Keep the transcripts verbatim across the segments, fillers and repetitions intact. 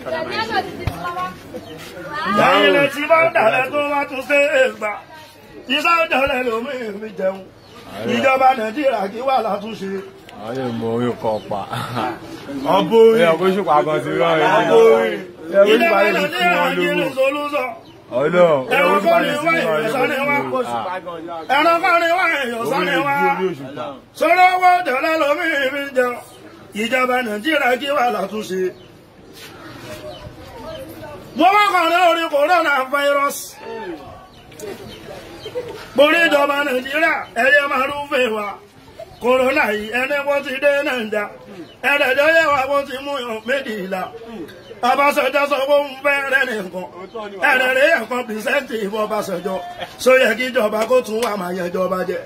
Lẹ́yìn lè ti bá dàlẹ́ tó wá tún ṣe é gbà. Iṣẹ́ ìjọlẹ̀ lómi ìfi jẹun. Ìjọba Nàìjíríà kí wà látúnṣe. Ayé mo orí kan pa. Ọ̀bọ̀ orí. Ẹ ọkọ̀ ṣùpá gan ti rán ẹ. Ọ̀bọ̀ orí. Ìjọba Nàìjíríà kí ní solúsọ. Ọ̀nà. Ẹ̀rọ kọ́ ni wá èèyàn sáré wá. Ẹ̀rọ kọ́ ni wá èèyàn sáré wá. Sọ́rọ́ owó ìjọlẹ̀ lómi ìfi jẹun. Ìjọba Nàìjíríà kí wà látúnṣe. Mo wá kàn ní orí coronavirus. Borí ìjọba Nàìjíríà ẹyẹ máa rúfẹ́ wa. Kòrónà yìí ẹni bó ti dé Nàìjà. Ẹ̀rẹ̀jọ́ yẹ wa bó ti mú yàn méjìlá. Ọbásanjọ́ sọ pé òun fẹ́ rẹ̀ nìkan. Ẹ̀rẹ̀ rẹ̀ yẹ kan pìrìsẹ́ǹtì ìbọn Ọbásanjọ́. Só yẹ kí ìjọba kó tún wà máa yẹ ìjọba jẹ.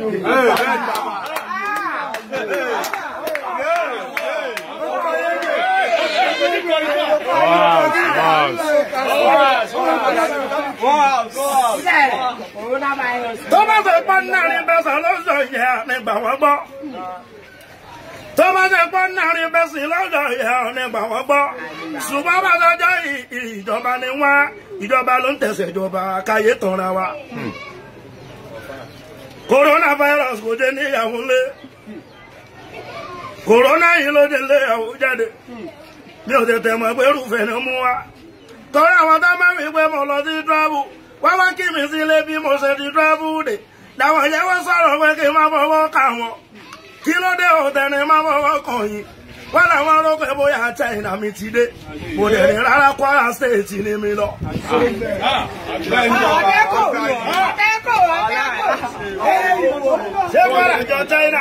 Tó bá fẹ́ pọ́n náà ní bẹ́sẹ̀ lọ́sọ̀ yẹ nígbà wọ́n gbọ́. Tó bá fẹ́ pọ́n náà ní bẹ́sẹ̀ lọ́sọ̀ yẹ nígbà wọ́n gbọ́. Ṣùgbọ́n bá sọjọ́ ìjọba ni wọ́n ìjọba ló ń tẹ̀sẹ̀ ìjọba káyé tanra wa. Coronavirus kò dé níyàwó lé. Corona yìí ló dé lé ìyàwó jáde. Mi ò tètè mọ̀ pé rúfẹ́ ni mú wa. Torí àwọn tó máa ń wí pé mo lọ sí travel. Wọ́n wá kí mi sílé bí mo ṣe ti travel dé. Làwọn yẹn wọ́n sọ̀rọ̀ pé kí n má fọwọ́ kà wọ́n. Kí ló dé òtẹ́ ni má fọwọ́ kàn yín? Wọ́n làwọn rò pé bóyá China mi ti dé. Mo dẹ̀ ní rárá Kwara State ni mi lọ. Ṣé Kwara jọ China?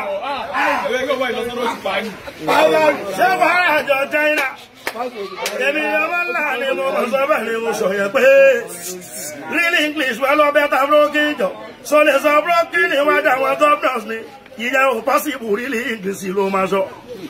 Ṣé Kwara jọ China? Èmi ọmọ ńlá ni mo mọ̀ sọ́bẹ̀ ni mo sọ yẹ pé real English wà lọ bẹ́ta broken jọ. So lè sọ broken ni wájú àwọn governors ni. Ìyẹn ò possible real English ló máa sọ.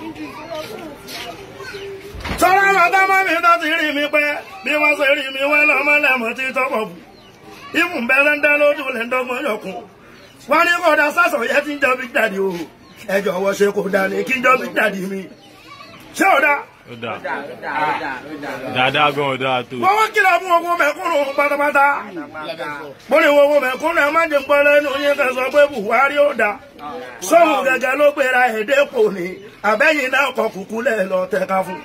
Sọ́rọ́ àwọn tọ́mọ́ mi tó ti rí mi pé bí wọ́n ṣe rí mi wọ́n lọ́mọ lẹ́mọ̀ tí tọ́pọ̀ bù. Ìmù bẹ́rẹ̀ ń dá lójú lẹ́ ń dọ́gbọ́n yọkùn. Wọ́n ní kò dá sásọ̀ yẹ tí ń jọ Big Daddy o. Ẹ jọ̀wọ́ ṣe kò dá ní kí ń jọ Big Daddy mi. Ṣé ò dá? Ó dà. Dáadáa gan ó dáa tó. Wọ́n wá kìlọ̀ fún owó mẹ̀kúnnù pátápátá. Mo ní owó mẹ̀kúnnù ẹ má jẹ́ ń pọ́ lẹ́nu yín kẹ́ sọ pé Buhari ó dá. Sọ́hun gẹ́gẹ́ ló gbéra èdè kò ní. Àbẹ́yìn náà kọ kùkú lẹ̀ lọ tẹ̀ka fún.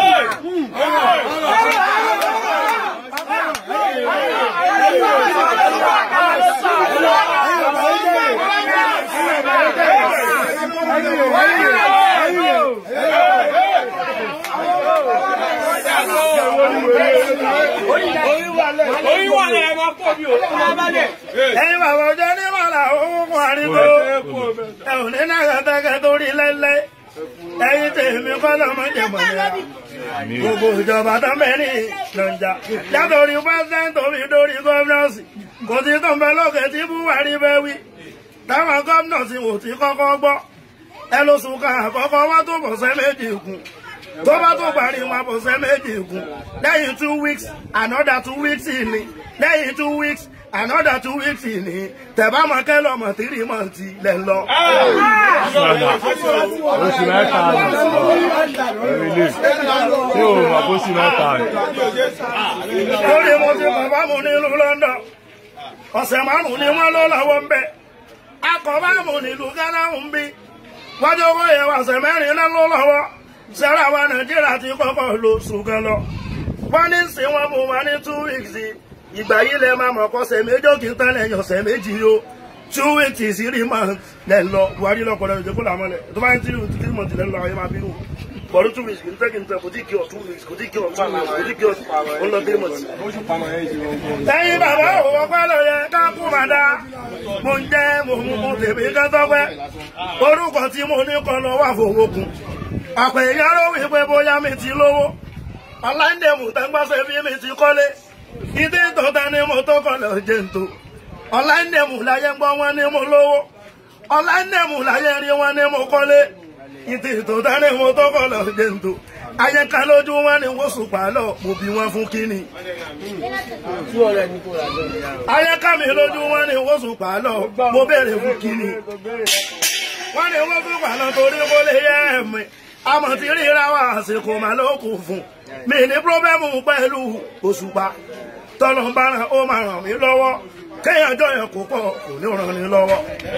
Ẹ̀yin bàbá ọjọ́ ní wàhálà owó fún àríkò. Ẹ̀hùn ní náà kàtàkà tó rí lẹ́lẹ́. Ẹ̀yin tèmi kọ́ lọ́mọ jẹ̀mọ̀ yẹn. Gbogbo ìjọba tó mẹ́rin lọ́njà. Látòrí pẹ́sidẹ́ntì orí dórí gọ́ọ̀nọ̀sì. Kò sí tó ń bẹ lókè tí Buhari fẹ́ wí. Táwọn gọ́ọ̀nọ̀sì wò tí kọ́kọ́ gbọ́. Ẹ lóṣù kan àkọ́kọ́ wá tó bọ̀ sẹ́ méjì kù. Tó bá tó parí wọn bọ̀ sẹ́ méjì kù. Lẹ́yìn two weeks, another two weeks ni. Lẹ́yìn two weeks, another two weeks ni. Tẹ̀bá mọ̀ kẹ́ lọ́mọ three months lẹ̀ lọ. Oṣù mẹ́ta ni. Ẹ̀rìlẹ̀. Ṣé o mọ̀ bó ṣù mẹ́ta ni? Lórí mo ti bàbá mu nílùú London. Ọ̀sẹ̀ márùn-ún ni wọ́n lọ lọ́wọ́ ń bẹ̀. Akọ̀bá mu nílùú Ghana ń bí. Wájú owó yẹn wà ọ̀sẹ̀ mẹ́rin náà ló lọ́wọ́. Sẹ́rà wa Nàìjíríà ti kọ́kọ́ lo ṣùgbọ́n lọ. Wọ́n ní sí wọn mú wa ní two weeks. Ìgbà yìí lẹ máa mọ̀ kọ́ sẹ̀ méjì kí n tán lẹ́yìn ọ̀sẹ̀ méjì o. Two weeks rí máa lẹ̀ lọ. Buhari lọ́kọ̀ lẹ́yìn ìjẹ́kọ́ làmọ́lẹ̀. Tó bá ń tí three months lẹ́nu làwọn yẹn máa bínú. Bọ̀dú two weeks kì í tẹ́ kì í tẹ́ kò tí kí ọ̀ two weeks kò tí kí ọ̀ two weeks kò tí kí ọ̀ ó lọ three months. Ẹyin bàbá òwò pẹ́ lọ yẹ ká kú màdá. Mo ń jẹ́ mo mú mo tèmi ká tọ́pẹ́. Orúkọ tí mo ní kọ́ lọ wà fowó kun. Àpè ìyáró wípé bóyá mi ti lówó. Ọláńdẹ̀mù tẹ́gbọ́sẹ̀ bí mi ti kọ́lé. Ìdí ìtọ́ta ni mo tó kọ́ lọ jẹ́ ntò. Ọláńdẹ̀mù láyé gbọ́ wọn ni mo lówó. Ọláńdẹ̀mù láyé rí wọn ni mo kọ́lé. Ìdí ìtọ́ta ni mo tó kọ́ lọ jẹ́ ntò. Ayẹ́ká lójú wọn ni wọ́n sùpà lọ, mo bí wọn fún kíni. Ayẹ́ká mi lójú wọn ni wọ́n sùpà lọ, mo béèrè fún kíni. Wọ́n ní wọ́n sùpà lọ torí kó lè yẹ ẹ̀mí. Àmọ̀ tí ríra wà àsìkò mà ló kù fún. mi ní pírọ́bẹ́mù pẹ̀lú Òṣùpá tọ́lọ́ bá ràn ó máa ràn mí lọ́wọ́ kéèyàn jọ yẹn kó pọ̀ kò ní ràn mí lọ́wọ́.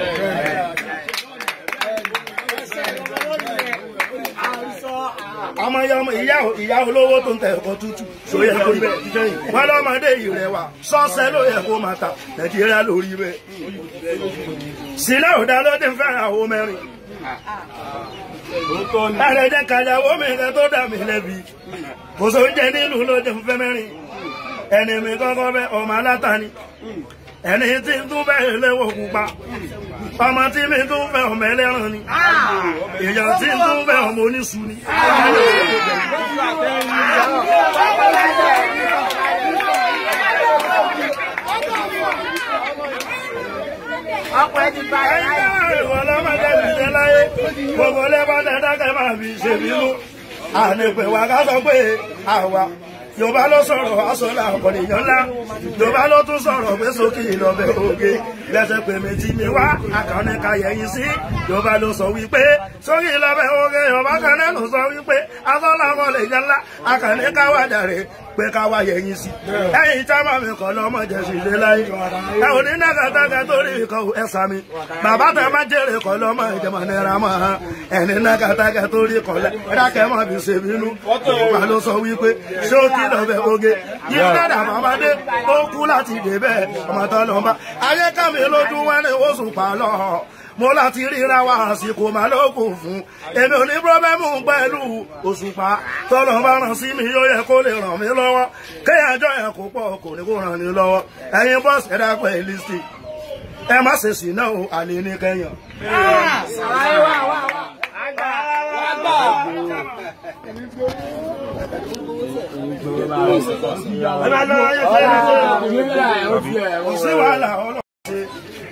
ọmọ ìyá ìyá olówó tó ń tẹ ẹ̀kọ́ tútù sóyẹ lórí bẹ́ẹ̀ wọn lọ́mọdé ìrẹwà sọ́ọ̀sẹ̀ ló yẹ kó máa ta Nàìjíríà lórí bẹ́ẹ̀ sílẹ̀ òdà ló ti ń fẹ́ràn àwọn mẹ́rin ẹ̀rẹ̀jẹ̀ kàyàwó mi kan tó dà mí lẹ́bi kò sóúnjẹ nílùú ló ti ń fẹ́ mẹ́rin ẹni mi kọ́kọ́ bẹ́ ọmọ alátani ẹni tí ń tún bẹ́ẹ̀ léwọ̀ pupa ọmọ tí mi tún fẹ́ ọmọ ẹlẹ́ran ni èèyàn tí ń tún fẹ́ ọmọ oníṣu ni. ẹ̀yin ìwọ lọ́mọdé mi jẹ́ láyé gbogbo lẹ́bàá dákẹ́ máa fi ṣèbínú ànípẹ̀ wá ká sọ pé àwa. Yorùbá ló sọ̀rọ̀ aṣọ́lá ọ̀pọ̀lẹ̀yàn ńlá Yorùbá ló tún sọ̀rọ̀ pé sókè ìlọ́bẹ̀ oge lẹ́sẹ̀ pé mi tí mi wá àkànnì ka yẹ̀yìn sí Yorùbá ló sọ wípé sókè ìlọ́bẹ̀ oge Yorùbá kan náà ló sọ wípé aṣọ́lá ọ̀pọ̀lẹ̀yàn ńlá àkànnì ká wá jàre pé ká wá yẹ̀yìn sí ẹ̀yìn tábà mi kọ́ lọ́mọ jẹ̀sì lé láyé ẹ ò ní nàgàtàgà torí ìkọ̀ ẹ̀sà mi bàbá tẹ má jèrè kọ́ lọ́mọ ìjẹmọ̀ náírà mọ́ ẹni nàgàtàgà torí kọ́ lẹ́ dákẹ́ mọ́ bí ṣe bínú Yorùbá ló sọ wípé sókè lọ́bẹ̀ oge yìí dàdà bàbáde ó kú láti débẹ̀ ọmọ tó lọ bá ayé kàmí lójú wọn ní Òṣùpá lọ mo láti ríra wa àsìkò máa lókun fún èmi ò ní pírọ́bẹ́mù pẹ̀lú Òṣùpá tọ́lọ́ bá ràn sí mi yóò yẹ kó lè ràn mí lọ́wọ́ kéèyàn jọ yẹn kó pọ̀ kò ní kó ràn mí lọ́wọ́ ẹ̀yin bọ́ọ̀sì ẹ̀dá pẹ̀ lísì ẹ má ṣe sí náà o àlè ní kẹ́yàn. sí wàhálà ọlọ́run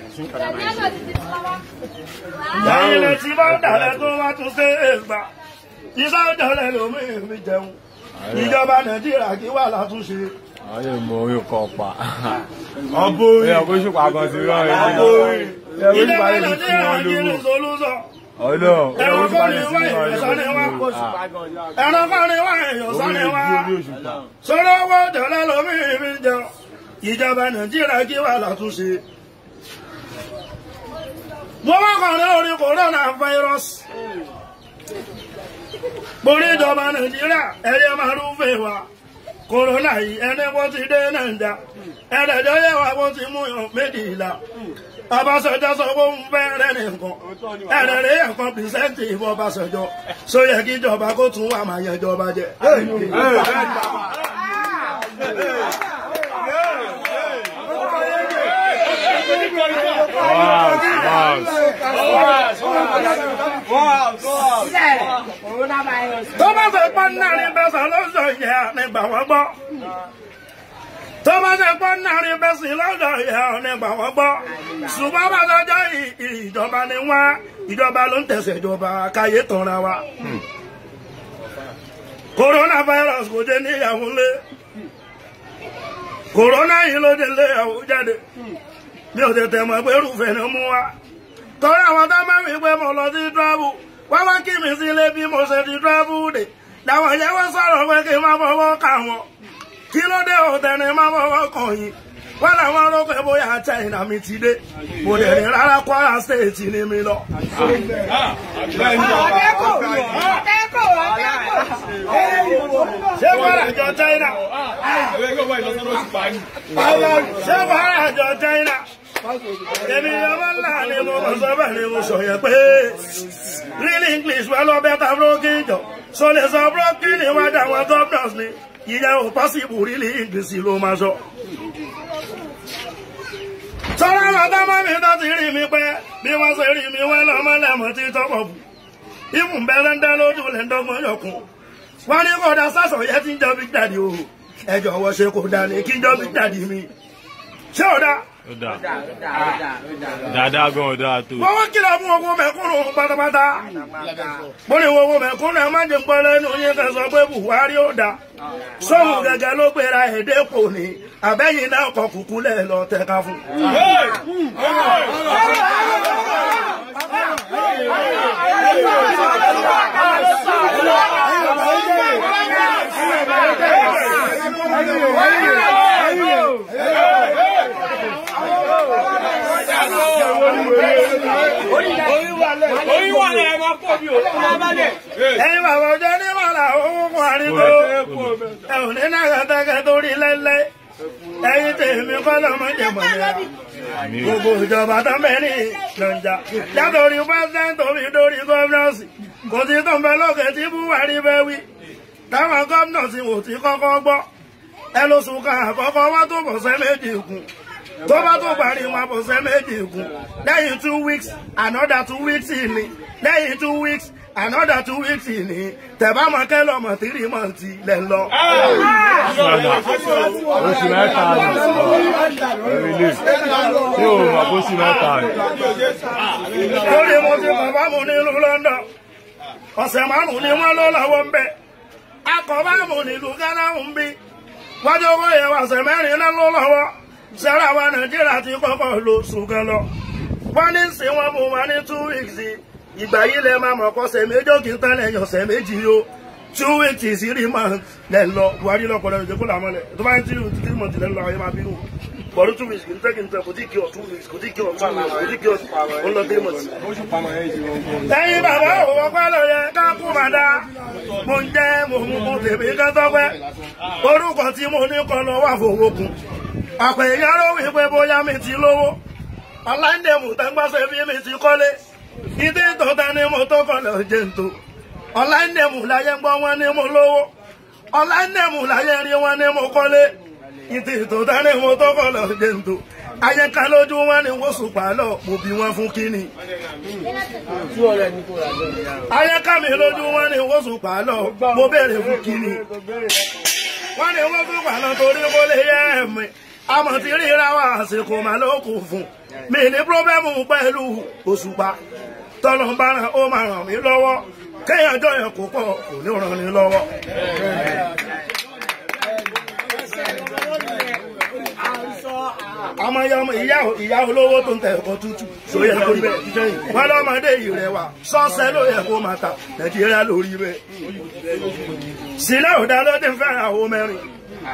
ṣe ilẹ̀ tí bá dàlẹ́ tó wá tún ṣe é gbà iṣẹ́ ìjọlẹ̀ lómi ìrìn jẹun ìjọba Nàìjíríà kí wà látúnṣe. ayé mo orí kan pa ọbọ orí ọbọ Òṣùpá kan ti rán ẹ ọbọ orí ilé wa Nàìjíríà kí ní solúsọ ẹ̀rọ kọ́ ni wá èèyàn sáré wá ẹ̀rọ kọ́ ni wá èèyàn sáré wá sọ́dọ̀ owó ìjọlẹ̀ lómi ìrìn jẹun ìjọba Nàìjíríà kí wà látúnṣe. mo wá kàn lórí coronavirus borí ìjọba Nàìjíríà ẹ̀yẹ máa rúfẹ́ wa corona yìí ẹni bó ti dé Nàìjà ẹ̀rẹ̀jọ́ yẹ wà bó ti mú yàn méjìlá Ọbásanjọ́ sọ pé òun fẹ́ rẹ̀ nìkan ẹ̀rẹ̀ rẹ̀ yẹn kan pìrìsẹ́ǹtì ìbọn Ọbásanjọ́ só yẹ kí ìjọba kó tún wà máa yẹn ìjọba jẹ. tó bá fẹ́ pọ́n náà ní bẹ́sẹ̀ lọ́sọ̀ yẹ nígbà wọ́n gbọ́ tó bá fẹ́ pọ́n náà ní bẹ́sẹ̀ lọ́sọ̀ yẹ nígbà wọ́n gbọ́ ṣùgbọ́n bá lọ́jọ́ ìjọba ni wọ́n ìjọba ló ń tẹ̀sẹ̀ ìjọba káyé tanra wa. coronavirus kò dé níyàwó lé corona yìí ló dé léyàwó jáde bí o tètè mọ̀ pé rúfẹ́ ni mú wa torí àwọn tó máa ń wí pé mo lọ sí travel wọ́n wá kí mi sílé bí mo ṣe ti travel dé làwọn yẹn wọ́n sọ̀rọ̀ pé kí n má fọwọ́ kà wọ́n kí ló dé òtẹ́ ni má fọwọ́ kàn yín wọ́n làwọn rò pé bóyá China mi ti dé mo dẹ̀ ní rárá Kwara State ni mi lọ. ṣé Kwara jọ China ṣé Kwara jọ China èmi ọmọ ńlá ni mo mọ̀ sọ́bà ni mo sọ yẹn pé real English wà lọ bẹ́ta broken jọ so lè sọ broken ni wọ́n dà wọ́n governors ni ìyẹn ò possible real English ló máa sọ. sọ́ra àwọn ọ̀dọ́mọ mi tó ti rí mi pé bí wọ́n ṣe rí mi wọ́n lọ́mọ lẹ́mọ̀ tí tọ́pọ̀ bù ìfún bẹ́rẹ̀ ń dá lójú lẹ́ ń dọ́gbọ́n yọkùn wọ́n ní kò dá sásọ̀ yẹn tí ń jọ Big Daddy o ẹ jọ̀wọ́ ṣe kò dá ní kí ń jọ Big Daddy mi ṣé ò dá. dáadáa gan ò dáa tó. wọ́n wá kìlọ̀ fún owó mẹ̀kúnnù pátápátá mo ní owó mẹ̀kúnnù ẹ má jẹ́ ń pọ́ lẹ́nu yín kẹ́ sọ pé Buhari ó dá sóhun gẹ́gẹ́ ló gbéra èdè kò ní àbẹ́yìn náà kọ kúkú lẹ̀ lọ tẹ̀ka fún. ẹ̀yin bàbá ọjọ́ ní màlà owó kan àríkó ẹ ò ní nàgàtàgà torí lẹ́lẹ́ ẹ̀yin tèmi kọ́ lọ́mọdé mọ̀lẹ́ra gbogbo ìjọba tó mẹ́rin lọ́njà látòrí president orí dórí gọ́ọ̀nọ́sì kò sí tó ń bẹ lókè tí Buhari bẹ́ wí táwọn gọ́ọ̀nọ́sì wò tí kọ́kọ́ gbọ́ ẹ lóṣù kan àkọ́kọ́ wọ́n tó bọ̀ sẹ́ méjì kún tó bá tó parí wọn bọ̀ sẹ́ méjì kún lẹ́yìn two weeks another two weeks ni lẹ́yìn two weeks another two weeks ni tẹ̀bá mọ̀ kẹ́lọ́ mọ̀ three months lẹ̀ ń lọ. oṣù mẹ́ta ni tí o mọ̀ kó oṣù mẹ́ta ni. lórí mo ti bàbá mu nílùú London ọ̀sẹ̀ márùn-ún ni wọ́n ló lọ́wọ́ ń bẹ̀ akọ̀bá mu nílùú Ghana ń bí wájú owó yẹn wà ọ̀sẹ̀ mẹ́rin náà ló lọ́wọ́ sẹ́ra wa Nàìjíríà ti kọ́kọ́ lo ṣùgbọ́n lọ wọ́n ní sí wọn mú wa ní two weeks ìgbà yìí lẹ máa mọ̀ kọ́ ṣe méjì kí n tán lẹ́yìn ọ̀sẹ̀ méjì o two weeks three months lẹ́ lọ Buhari lọ́pọ̀ lẹ́yìn ìjẹ́kọ́ làwọn lẹ̀ tó bá ń three three months lẹ́ lọ ayé máa bínú bọ̀dún two weeks kì í tẹ́ kì í tẹ́ kò tí kí ọ two weeks kò tí kí ọ two weeks kò tí kí ọ ó lọ three months. ẹ̀yin bàbá òwò pẹ́lú yẹ ká kú máa dá mo ń jẹ́ mo mú mo tèmi ká tọ́pẹ́ orúkọ tí mo ní kọ́ lọ wà fowó kun àpè ìyá ló wí pé bóyá mi ti lówó ọ̀làǹdẹ̀mù tẹ́gbọ́sẹ̀ bí mi ti kọ́lé ìdí tó tẹni mo tó kọlẹ̀ òjé ń tó ọ̀làǹdẹ̀mù láyé gbọ́ wọn ní mo lówó ọ̀làǹdẹ̀mù láyé rí wọn ní mo kọ́lé ìdí tó tẹni mo tó kọlẹ̀ òjé ń tó ayẹ́ká lójú wọn ni wọ́n sùpà lọ mo bí wọn fún kíni ayẹ́ká mi lójú wọn ni wọ́n sùpà lọ mo béèrè fún kíni wọ́n ni wọ́n sùpà lọ torí kó lè yẹ ẹ̀mí àmọ̀ tí ríra wà àsìkò mà ló kù fún mi ní pírọ́bẹ́mù pẹ̀lú Òṣùpá tọ́lọ̀ bá ràn ó máa ràn mí lọ́wọ́ kéèyàn jọ yẹn kó pọ̀ kò ní ràn mí lọ́wọ́. àmọ́ ìyá olówó tó ń tẹ ẹ̀kọ́ tútù ló yẹ kó rí bẹ́ẹ̀ wọ́n lọ́mọdé yìí rẹ̀ wà sọ́ọ̀sẹ̀ ló yẹ kó máa ta Nàìjíríà lórí bẹ́ẹ̀ sílẹ̀ òdà ló ti fẹ́ràn àwọn mẹ́rin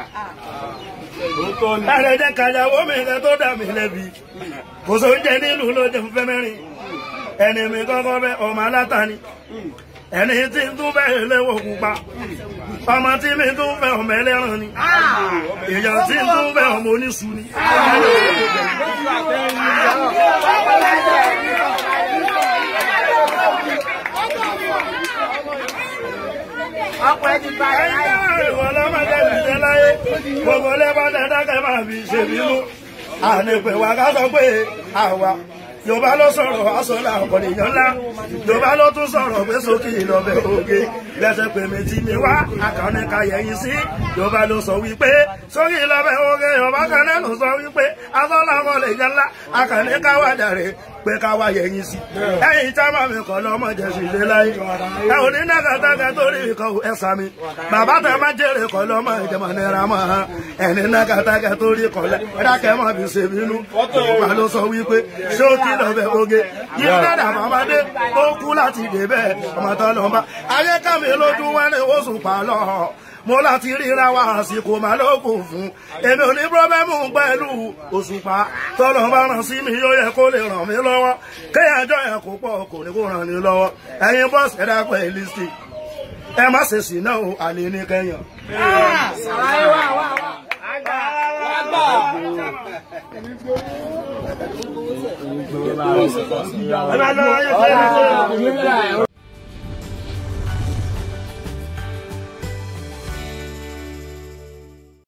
ẹ̀rẹ̀jẹ̀ kàyàwó mi kan tó dà mí lẹ́bi kò sóúnjẹ nílùú ló jẹun fẹ́ mẹ́rin ẹni mi kọ́kọ́ bẹ́ ọmọ alátani ẹni tí ń tún bẹ́ẹ̀ léwò pupa ọmọ tí mi tún bẹ́ ọmọ ẹlẹ́ran ni èèyàn tí ń tún bẹ́ ọmọ oníṣu ni. ọkọ̀ ẹ ti bá ẹ láyé. ìwọ lọ́mọdé mi jẹ láyé gbogbo lẹ́bàá dáadáa máa fi ṣèbínú ànípẹ̀ wá ká sọ pé àwa Yorùbá ló sọ̀rọ̀ aṣọ́lá ọ̀pọ̀lẹ̀yàn ńlá Yorùbá ló tún sọ̀rọ̀ pé sókè lọ́bẹ̀ oge lẹ́sẹ̀ pé mi ti mi wá àkànní ka yẹ̀yìn sí Yorùbá ló sọ wípé sókè lọ́bẹ̀ oge Yorùbá kan náà sọ wípé aṣọ́lá ọ̀pọ̀lẹ̀yàn ńlá àkànní ká wá jàre pé ká wá yẹ̀yìn sí ẹ̀yìn tábà mi kọ́ lọ́mọ jẹ́ sí ilé láyé ẹ ò ní nàgàtàgà torí ìkọ̀ ẹ̀sà mi bàbá tẹ má jèrè kọ́ lọ́mọ ìjọba náírà mọ́ ẹni nàgàtàgà torí kọ́ lẹ́ ẹ̀dákẹ́ mọ́ fi ṣe bínú Yorùbá ló sọ wípé sókè lọ́bẹ̀ oge yìí dàdà bàbáde ó kú láti dé bẹ́ẹ̀ ọmọ tó lọ bá ayé kàmí lójú wọn ni ó sùn pa lọ mo láti ríra wa àsìkò máa ló kù fún èmi ò ní pírọ́bẹ́mù pẹ̀lú Òṣùpá tọ́lọ́ bá ràn sí mi yóò yẹ kó lè ràn mí lọ́wọ́ kéèyàn jọ yẹn kó pọ̀ kò ní kó ràn mí lọ́wọ́ ẹ̀yin bọ́ọ̀sì ẹ̀dá pẹ̀ lísì ẹ má ṣe sí náà o àlè ní kẹ́yàn. Ẹ máa lọ ayé fẹ́ẹ́